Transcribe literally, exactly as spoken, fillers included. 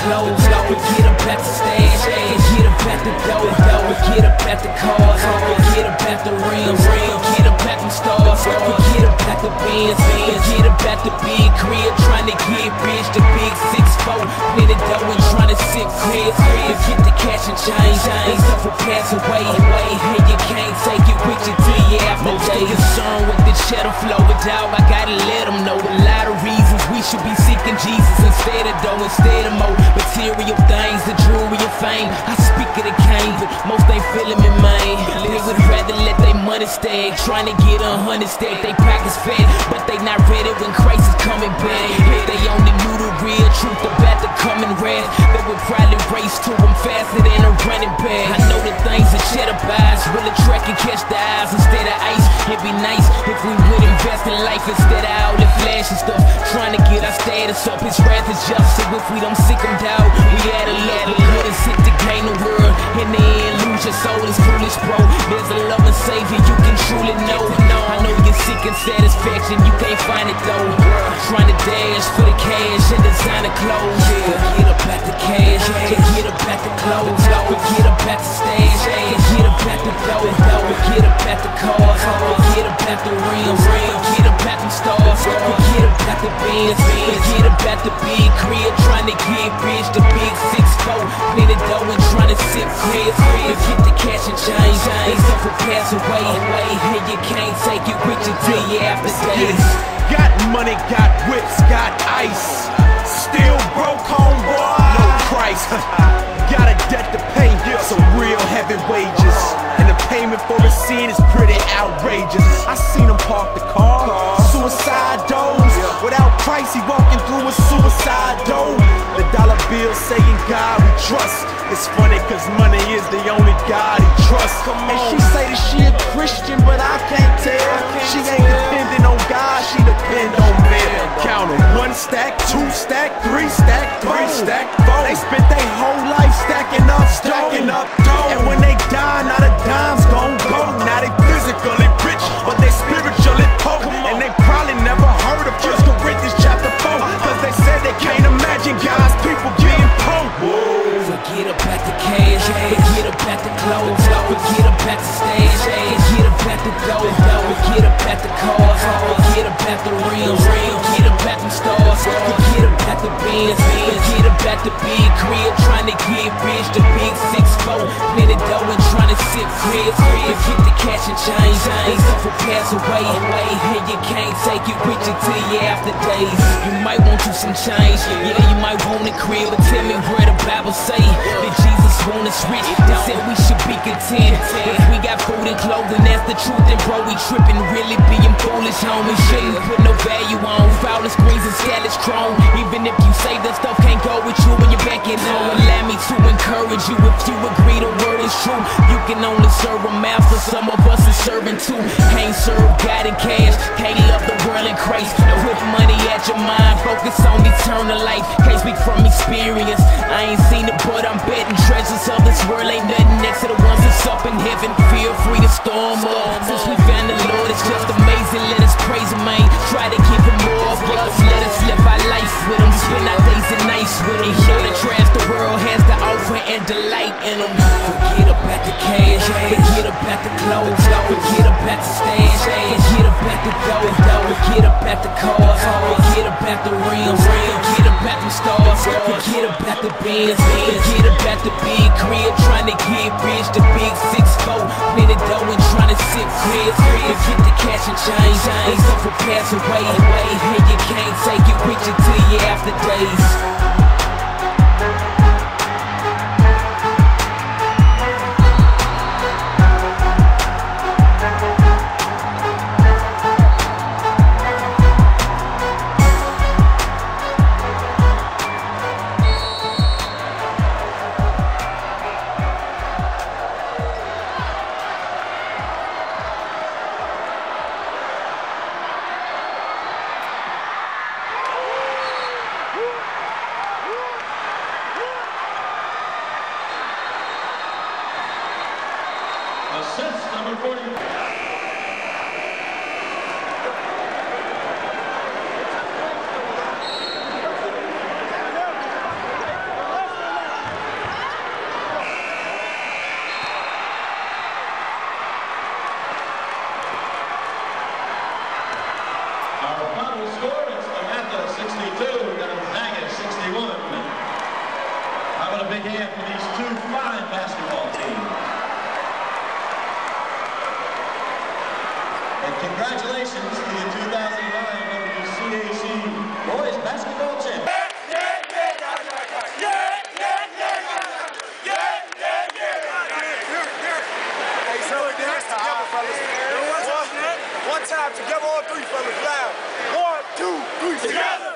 clothes. Forget about the stash, forget about the dough. Forget about the cars, forget about the rims. Forget about them stars, forget about the bands. Forget about the big crib, trying to get rich. The big six four, plenty dough and trying to sip cribs. Forget the cash and change, ain't stuff will pass away. And you can't take it with you till you after day. Concerned with the cheddar flow, but dog, I gotta let them know a lot of reasons we should be seeking Jesus instead of dough, instead of more material things, the jewelry of fame. I speak of the cane, but most ain't feeling me, man. They would rather let their money stay, trying to get a hundred stack. They pockets fat, but they not ready when Christ is coming back. If they only knew the real truth about the coming wrath, they would probably race to them faster than a running back. I know the things that cheddar buys will attract and catch the eyes instead of ice. It'd be nice if we would invest in life instead of all the flashy stuff, trying to get our status up. His wrath is just, so if we don't seek him down, we had a lot of good and sit to gain the world. In the end, lose your soul is foolish, bro. There's a loving savior you can truly know. I know you're seeking satisfaction, you can't find it though. Trying to dash for the cash and designer clothes. Forget about the cash, forget about the clothes. Forget about the stash, forget about the dough. Forget about the cars, forget about the rims. Forget about them stars, forget about the bands. Forget about the big crib, trying to get rich. The big six four, plenty dough and trying to sip cribs. Forget the cash and change, ain't stuff will pass away. And you can't take it with you till you after days. Got money, got whips, got ice. Still broke, homeboy. No price. Got a debt to pay, some real heavy wages. And the payment for a scene is pretty outrageous. I seen him park the car, suicide doors. Without Christ, he walking through a suicide door. The dollar bill saying God we trust. It's funny cause money is the only God he trusts. And she say that she a Christian, but I can't tell. She ain't depending on God, she depend on men. Count 'em, one stack, two stack, three stack, three stack, four. They spent their whole life stacking up, stacking up dough. And when they die, now the dime's gon' go. Now they physically rich, but they spiritually poor. And they probably never heard of First Corinthians chapter four, cause they said they can't imagine God's people being poor. Forget about the cash, forget about the clothes. Forget about the stash, forget about the dough. Forget about the cars, forget about the rims. Forget about them stars, forget about the bands. Forget about the big crib, trying to get rich. The big six four, plenty dough and trying to sip cribs. Forget the cash and change, ain't stuff will pass away. And you can't take it with you till you after days. You might want you some change, yeah, you might want a crib, but tell me where the Bible say that Jesus want us rich. They said we should be content if we got food and clothing. That's the truth, and bro, we tripping, really being foolish, homie. Shouldn't put no value on foul screens and scallops chrome. Even if you say that stuff can't go with you when you're back at home, allow me to encourage you. If you agree the word is true, you can only serve a master. Some of us is serving two. Can't serve God and cash, can't love the world and Christ. Put money at your mind, focus on eternal life. Can't speak from experience, I ain't seen it, but I'm betting treasures of this world ain't nothing next to the ones that's up in heaven. Feel free to storm up, since we found the Lord, it's just amazing. Let us praise him, man. Try to give him more of us. Let us live our life with him, spend our days and nights with him. Show the trash the world has to offer and delight in him. Forget about the cash, forget about the clothes. Forget about the stash, forget about the dough. Forget about the cars, forget about the rims. Forget about them stars, forget about the bands. Forget about the big crib, trying to get rich. The big six four, plenty dough and trying to sip cribs. Forget the cash and change, ain't stuff will pass away. And you can't take it with you till you after days. time together, all three fellas, loud. One, two, three, together.